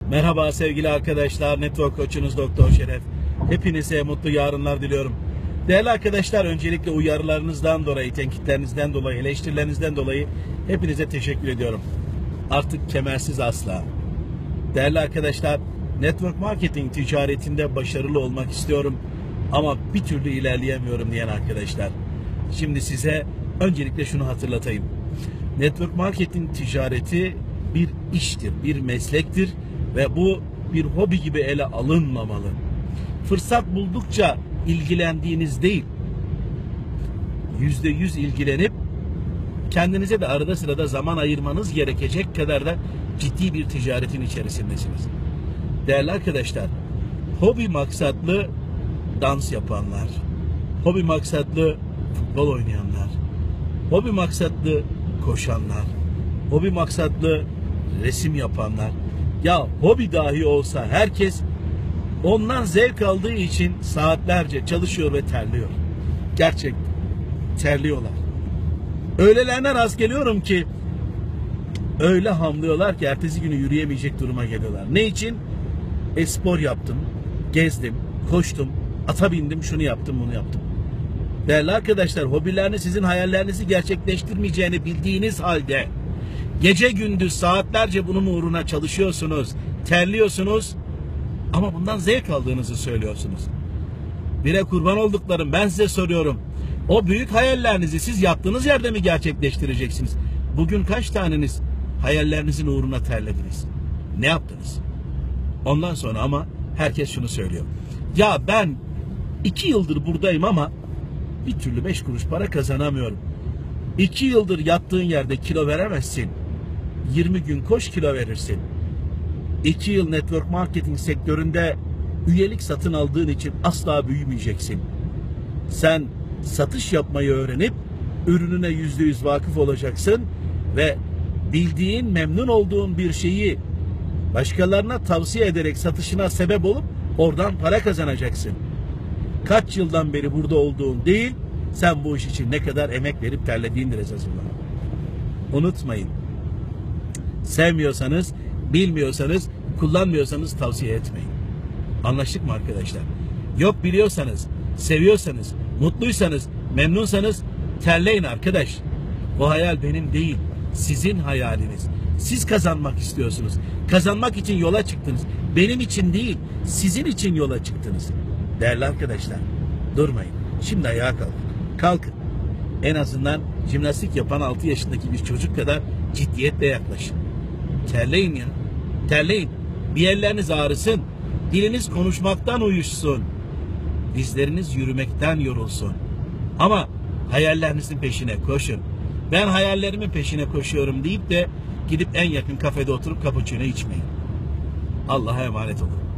Merhaba sevgili arkadaşlar, Network Koçunuz Doktor Şeref. Hepinize mutlu yarınlar diliyorum. Değerli arkadaşlar, öncelikle uyarılarınızdan dolayı, tenkitlerinizden dolayı, eleştirilerinizden dolayı hepinize teşekkür ediyorum. Artık kemersiz asla. Değerli arkadaşlar, network marketing ticaretinde başarılı olmak istiyorum ama bir türlü ilerleyemiyorum diyen arkadaşlar. Şimdi size öncelikle şunu hatırlatayım. Network marketing ticareti bir iştir, bir meslektir ve bu bir hobi gibi ele alınmamalı. Fırsat buldukça ilgilendiğiniz değil, %100 ilgilenip kendinize de arada sırada zaman ayırmanız gerekecek kadar da ciddi bir ticaretin içerisindesiniz. Değerli arkadaşlar, hobi maksatlı dans yapanlar, hobi maksatlı futbol oynayanlar, hobi maksatlı koşanlar, hobi maksatlı resim yapanlar, ya hobi dahi olsa herkes ondan zevk aldığı için saatlerce çalışıyor ve terliyor. Gerçekten terliyorlar. Öylelerine rast geliyorum ki öyle hamlıyorlar ki ertesi günü yürüyemeyecek duruma geliyorlar. Ne için? Spor yaptım, gezdim, koştum, ata bindim, şunu yaptım, bunu yaptım. Değerli arkadaşlar, hobilerini sizin hayallerinizi gerçekleştirmeyeceğini bildiğiniz halde gece gündüz saatlerce bunun uğruna çalışıyorsunuz, terliyorsunuz ama bundan zevk aldığınızı söylüyorsunuz. Bire kurban olduklarım, ben size soruyorum. O büyük hayallerinizi siz yattığınız yerde mi gerçekleştireceksiniz? Bugün kaç taneniz hayallerinizin uğruna terlediniz? Ne yaptınız? Ondan sonra ama herkes şunu söylüyor. Ya ben 2 yıldır buradayım ama bir türlü 5 kuruş para kazanamıyorum. 2 yıldır yattığın yerde kilo veremezsin. 20 gün koş, kilo verirsin. 2 yıl network marketing sektöründe üyelik satın aldığın için asla büyümeyeceksin. Sen satış yapmayı öğrenip ürününe %100 vakıf olacaksın ve bildiğin, memnun olduğun bir şeyi başkalarına tavsiye ederek satışına sebep olup oradan para kazanacaksın. Kaç yıldan beri burada olduğun değil, sen bu iş için ne kadar emek verip terlediğindir esas olan. Unutmayın. Sevmiyorsanız, bilmiyorsanız, kullanmıyorsanız tavsiye etmeyin. Anlaştık mı arkadaşlar? Yok biliyorsanız, seviyorsanız, mutluysanız, memnunsanız terleyin arkadaş. O hayal benim değil, sizin hayaliniz. Siz kazanmak istiyorsunuz. Kazanmak için yola çıktınız. Benim için değil, sizin için yola çıktınız. Değerli arkadaşlar, durmayın. Şimdi ayağa kalkın. Kalkın. En azından jimnastik yapan 6 yaşındaki bir çocuk kadar ciddiyetle yaklaşın. Terleyin ya. Terleyin. Bir yerleriniz ağrısın. Diliniz konuşmaktan uyuşsun. Dizleriniz yürümekten yorulsun. Ama hayallerinizin peşine koşun. Ben hayallerimin peşine koşuyorum deyip de gidip en yakın kafede oturup cappuccino içmeyin. Allah'a emanet olun.